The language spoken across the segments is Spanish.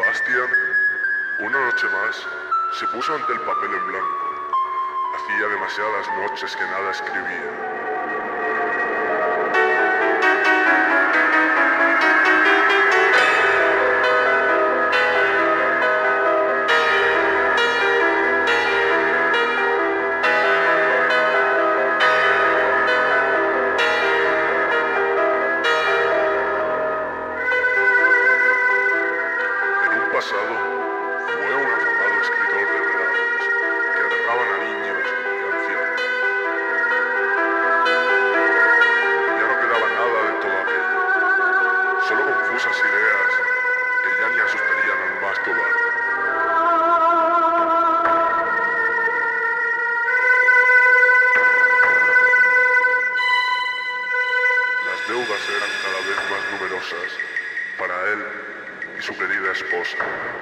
Sebastián, una noche más, se puso ante el papel en blanco. Hacía demasiadas noches que nada escribía. Pasado, fue un afamado escritor de relatos que aterraban a niños y ancianos. Ya no quedaba nada de todo aquello, solo confusas ideas que ya ni asustarían al más cobarde. Las deudas eran cada vez más numerosas para él y su querida esposa.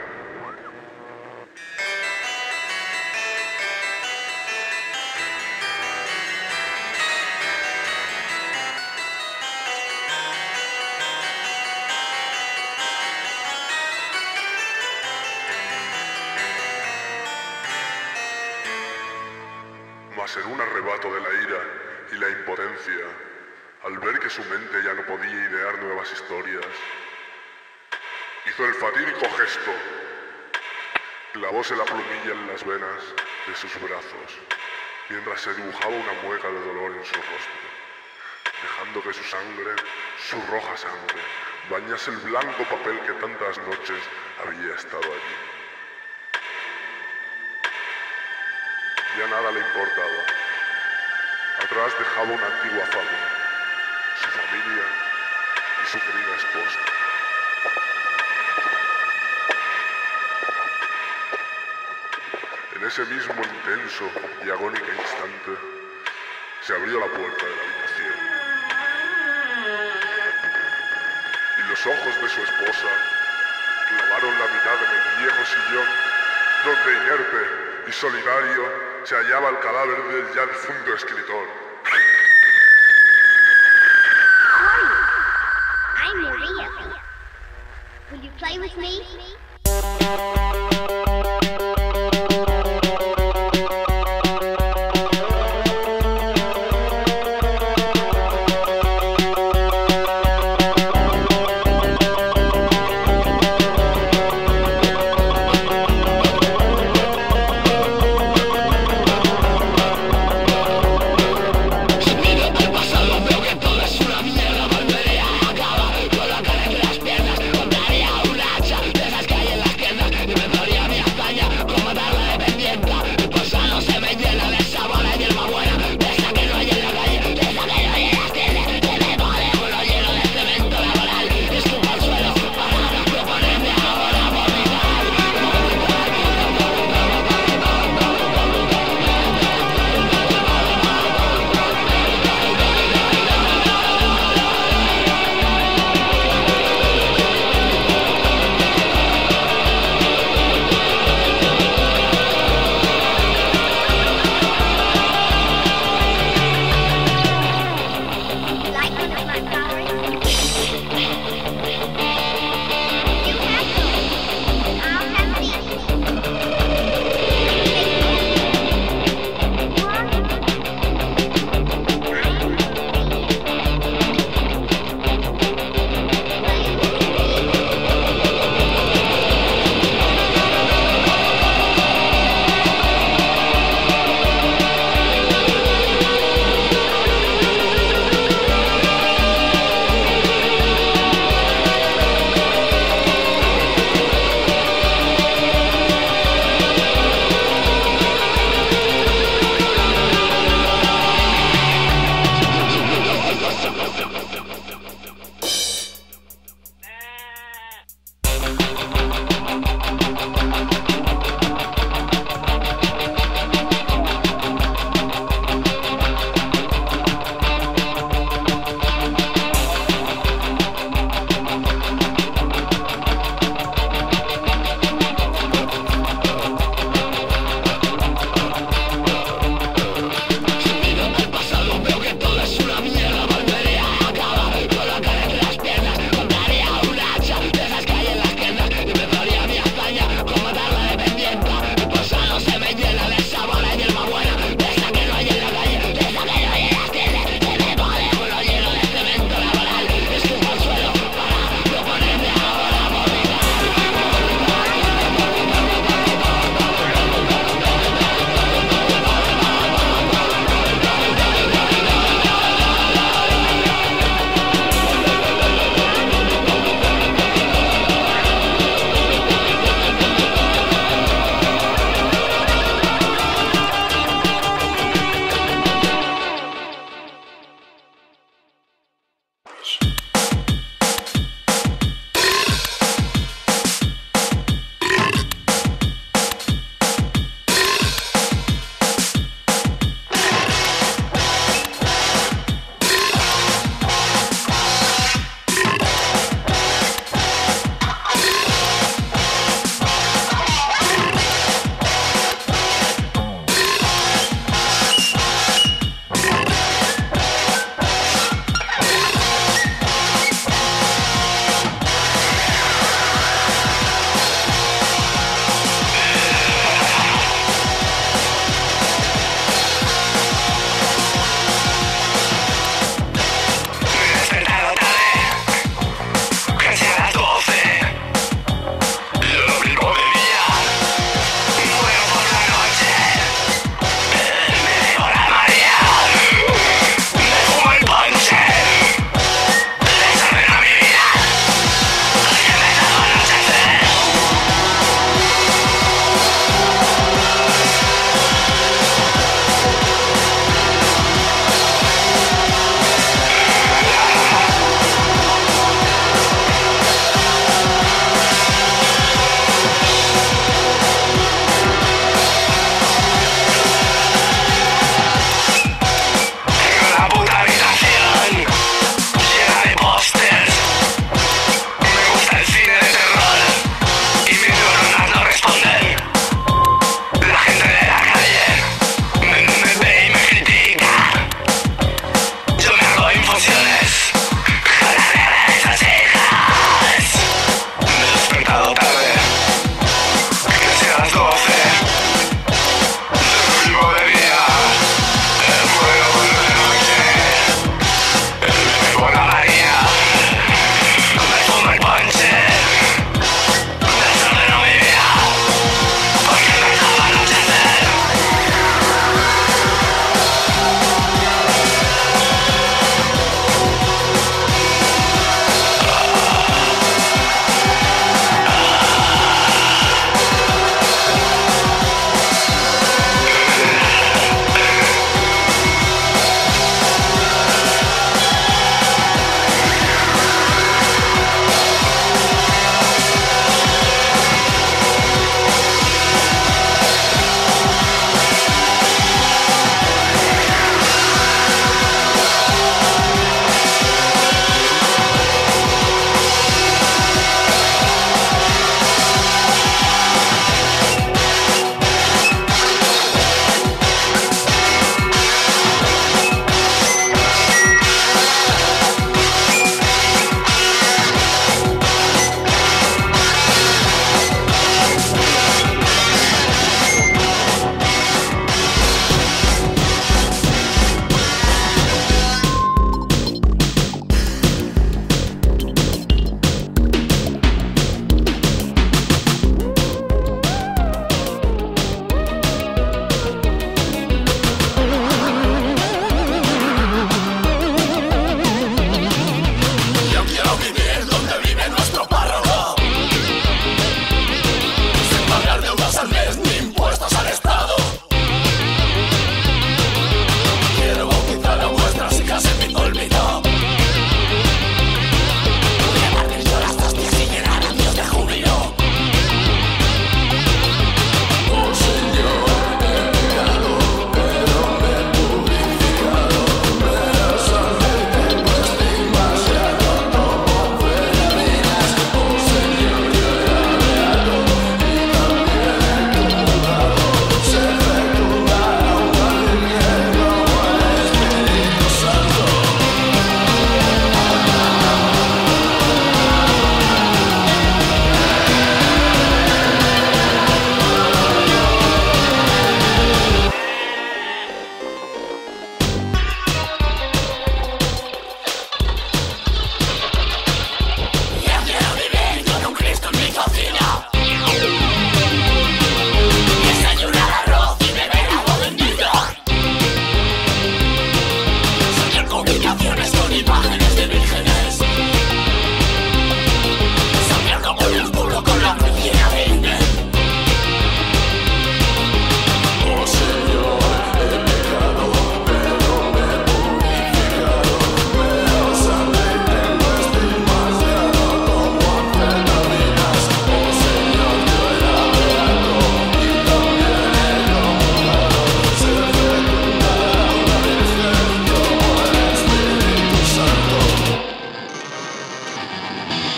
Mas en un arrebato de la ira y la impotencia, al ver que su mente ya no podía idear nuevas historias, hizo el fatídico gesto. Clavóse la plumilla en las venas de sus brazos, mientras se dibujaba una mueca de dolor en su rostro, dejando que su sangre, su roja sangre, bañase el blanco papel que tantas noches había estado allí. Ya nada le importaba. Atrás dejaba una antigua fábula, su familia y su querida esposa. En ese mismo intenso y agónico instante, se abrió la puerta de la habitación. Y los ojos de su esposa clavaron la mirada en el viejo sillón, donde inerte y solitario se hallaba el cadáver del ya difunto escritor. I'm Maria. Will you play with me?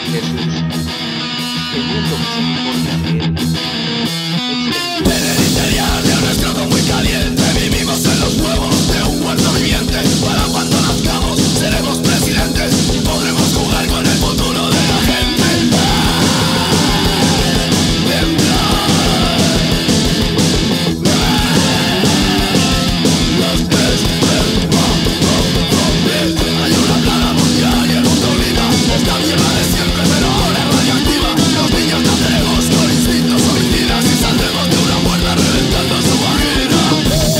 teniendo misericordia de él. En el interior de un escroto muy caliente vivimos en los huevos de un muerto viviente. Para cuando nazcamos seremos presidentes, podremos jugar con el futuro de la gente. Hay una plaga mundial y el mundo grita. Esta mierda de siempre pero ahora es radioactiva. Los niños naceremos con instintos homicidas y saldremos de una muerta reventando su vagina.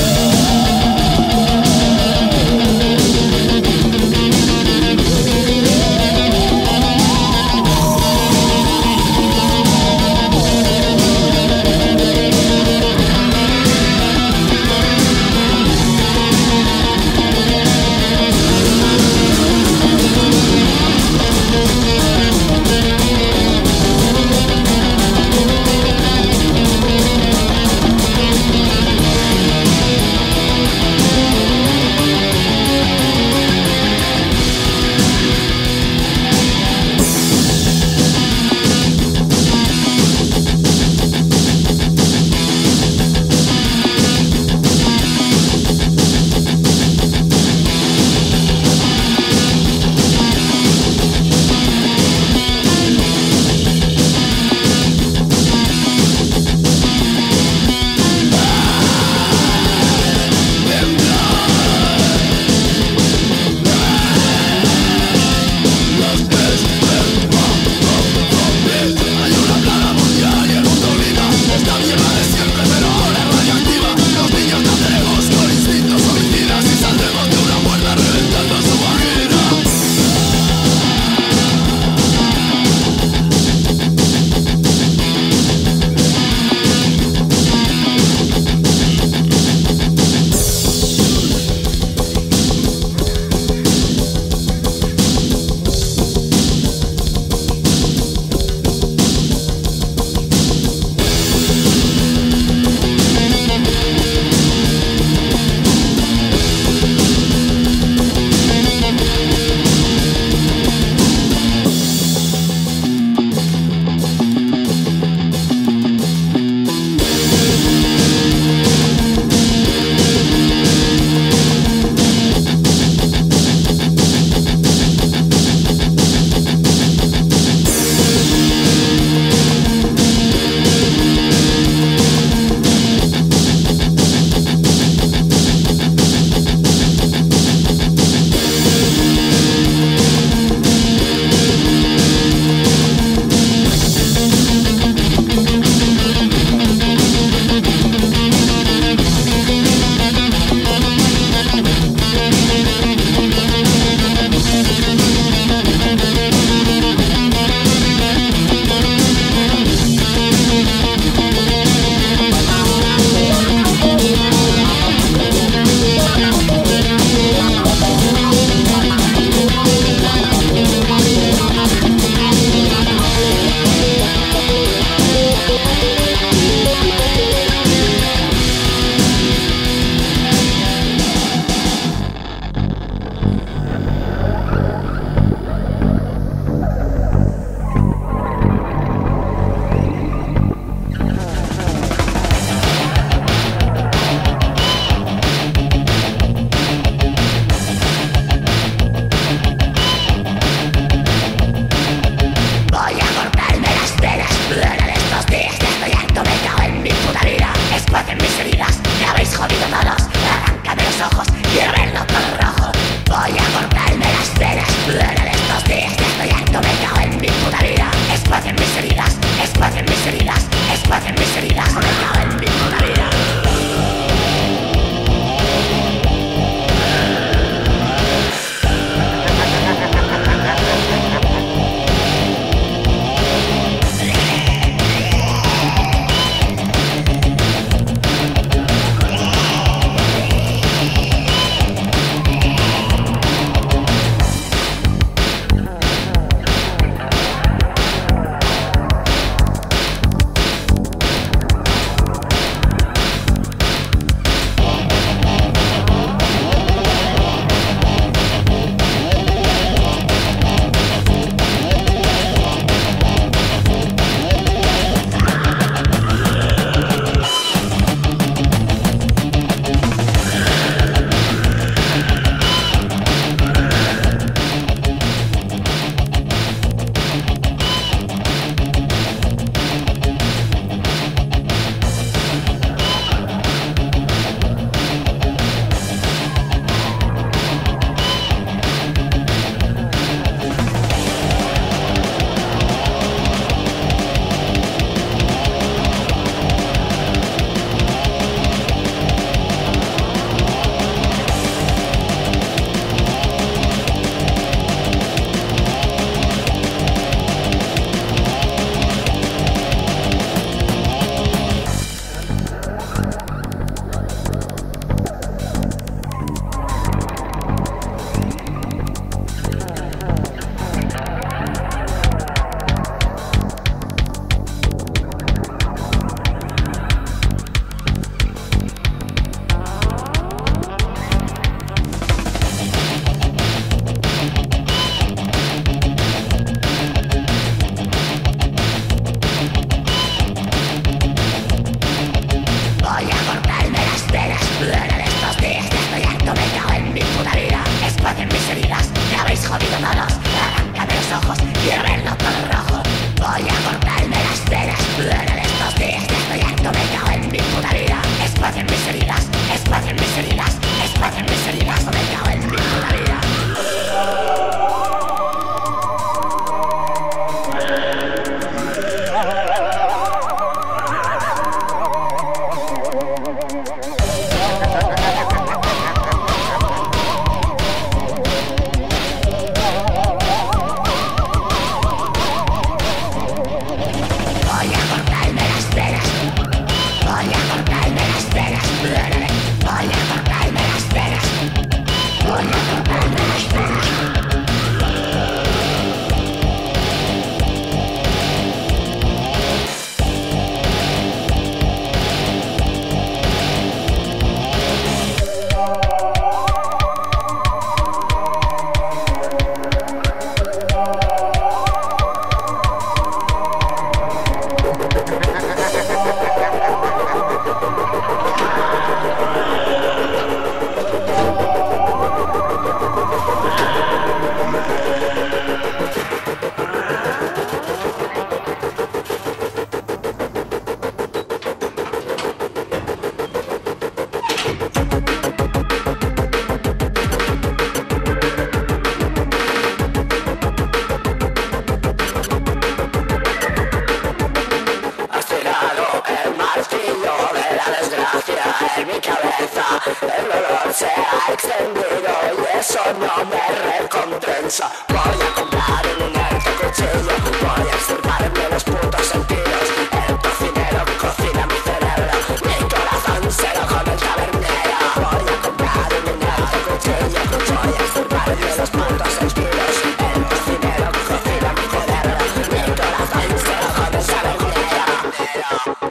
En mi cabeza el dolor se ha extendido y eso no me recompensa. Voy a comprar un alto cuchillo, voy a extirparme los putos sentidos. El cocinero cocina mi cerebro, mi corazón se lo come el tabernero. Voy a comprar un alto cuchillo, voy a extirparme los putos sentidos. El cocinero cocina mi cerebro, mi corazón se lo come el tabernero.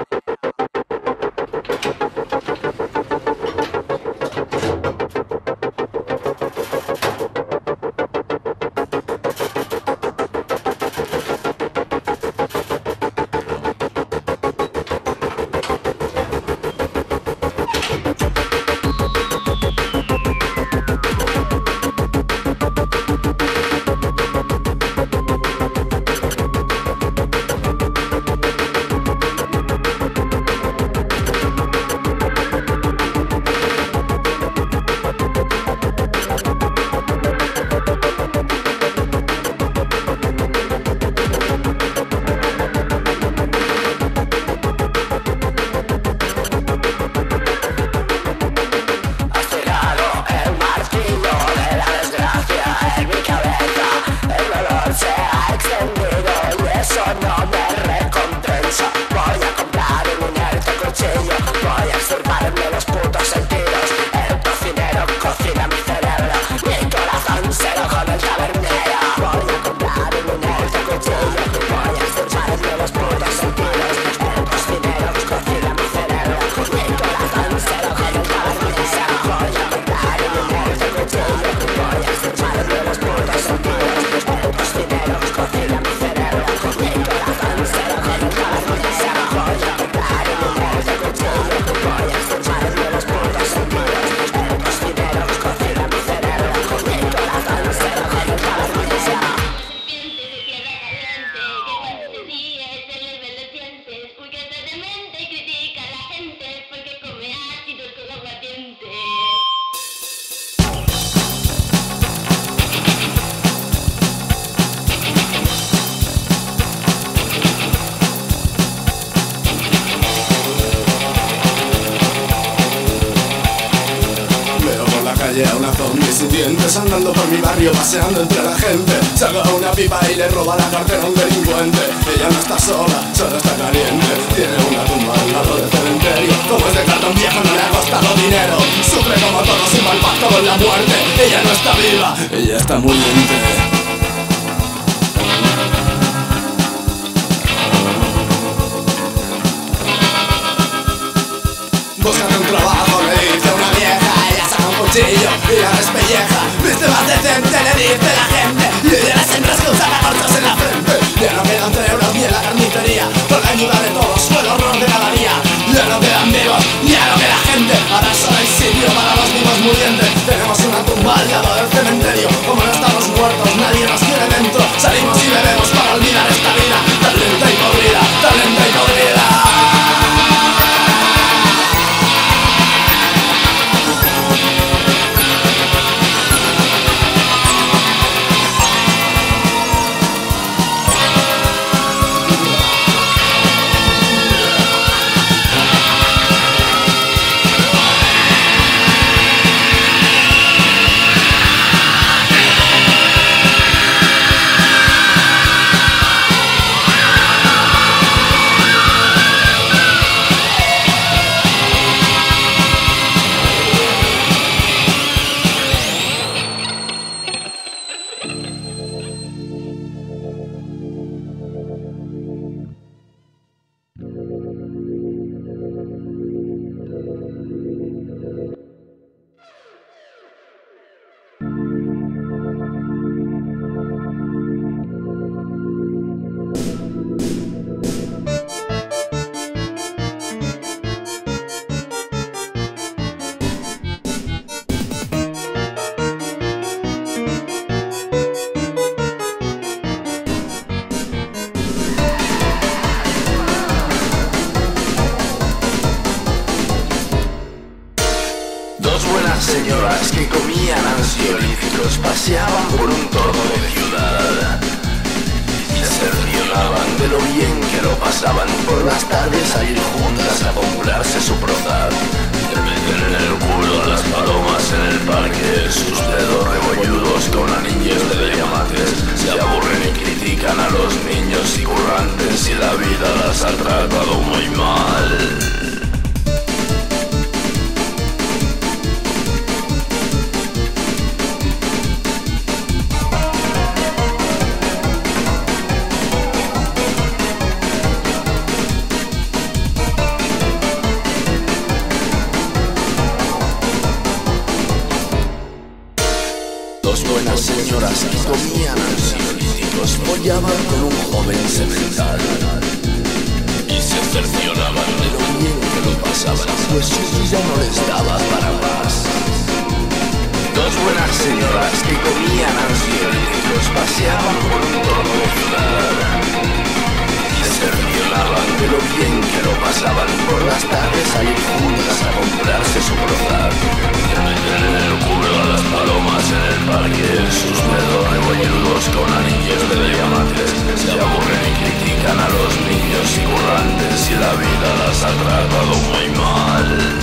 A una zombie sin dientes andando por mi barrio paseando entre la gente. Saca una pipa y le roba la cartera a un delincuente. Ella no está sola, solo está caliente. Tiene una tumba al lado del cementerio. Como es de cartón viejo no le ha costado dinero. Sufre como todos y mal pacto con la muerte. Ella no está viva, ella está muriente. Búscate un trabajo, le dice una vieja. Ella saca un cuchillo y la despelleja. Viste más decente, le dice la gente. Y de las hembras que usan cortos en la frente. Ya no quedan cerebros ni en la carnicería. Con la ayuda de todos fue el horror de cada día. Ya no quedan vivos, ya no queda gente. Ahora solo hay sitio para los vivos murientes. Tenemos una tumba al lado del cementerio. Como no estamos muertos, nadie nos quiere dentro. Salimos y bebemos para olvidar esta vida tan lenta y podrida, tan lenta y podrida. señoras que comían ansiolíticos paseaban por un torno de ciudad y se cercioraban de lo bien que lo pasaban por las tardes a ir juntas a comprarse su prozar. Le meten en el culo a las palomas en el parque, sus dedos rebolludos con anillos de diamantes. Se aburren y critican a los niños y currantes y la vida las ha tratado muy mal. Dos buenas señoras que comían ansiolíticos follaban con un joven semental y se cercioraban de lo bien que lo pasaban, pues su vida no les daba para más. Dos buenas señoras que comían ansiolíticos paseaban por un torno de ciudad y se cercioraban de lo bien que lo pasaban por las tardes a ir juntas a comprarse su prozar. Le meten en el culo a las palomas en el parque, sus dedos rebolludos con anillos de diamantes. Se aburren y critican a los niños y currantes y la vida las ha tratado muy mal.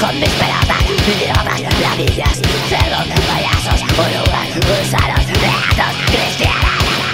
con mis pelotas, idiotas, ladillas, cerdos, payasos, orugas, gusanos, beatos, cristianos.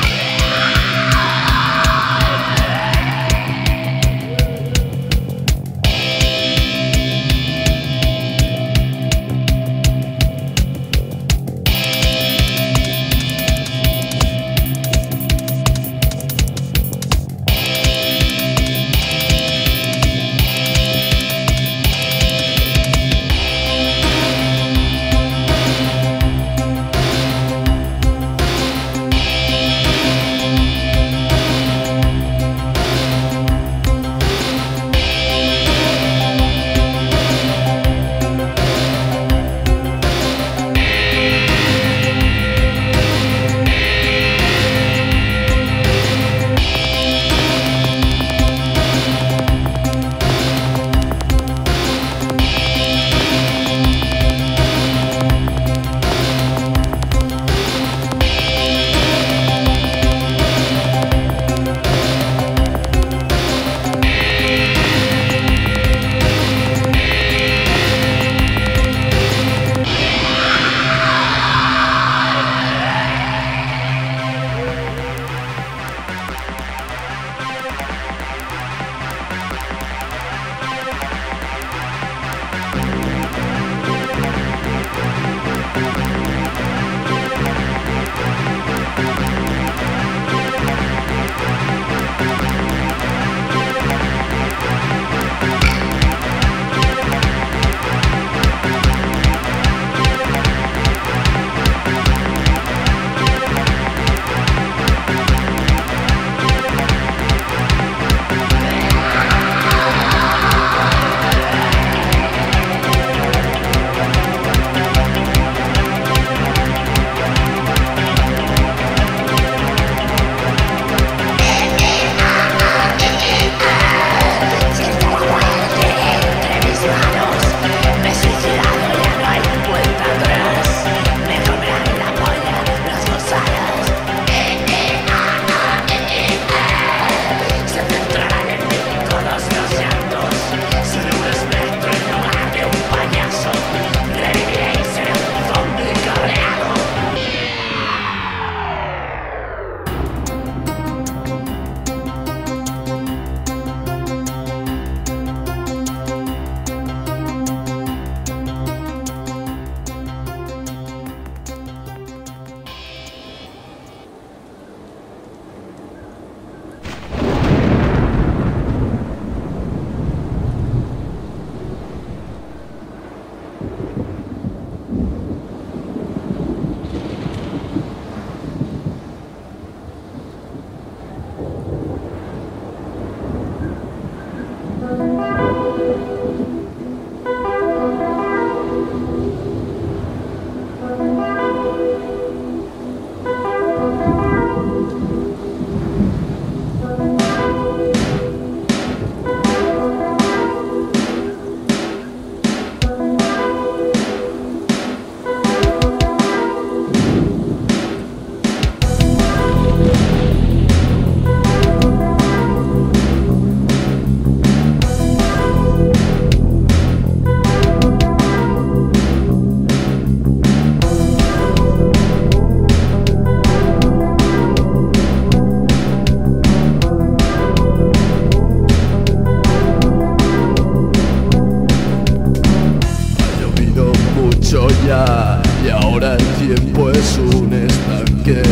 Y ahora el tiempo es un estanque.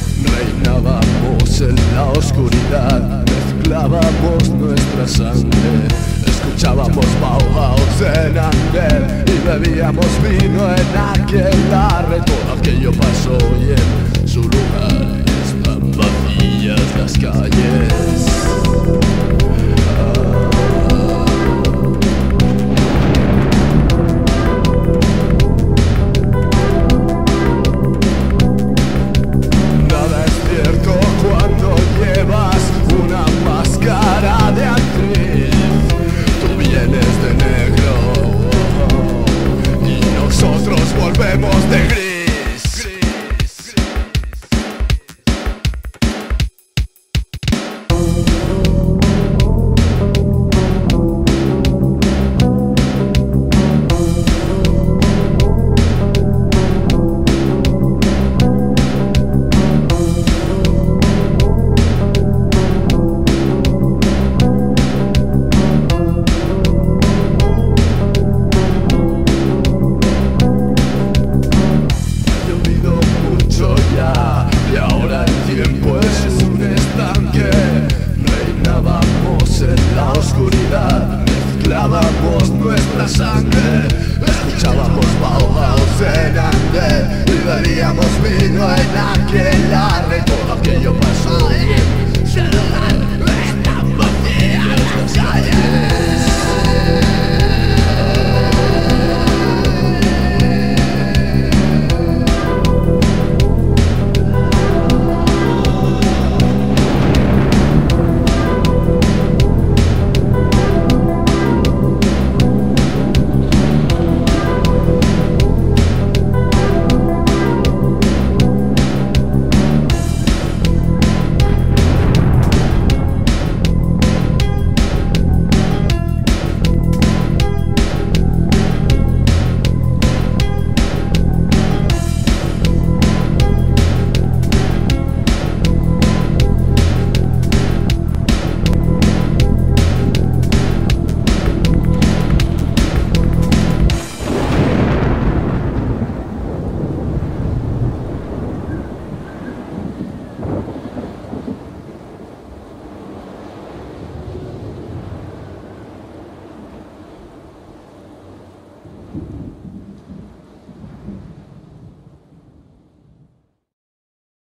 Reinábamos en la oscuridad, mezclábamos nuestra sangre. Escuchábamos Bauhaus en Angel y bebíamos vino en aquelarre. Todo aquello pasó y en su lugar están vacías las calles. Cuando llevas una máscara de actriz, tú vienes de negro y nosotros volvemos de gris. sangre. Escuchábamos Bauhaus en Ande y bebíamos vino en aquelarre. Todo aquello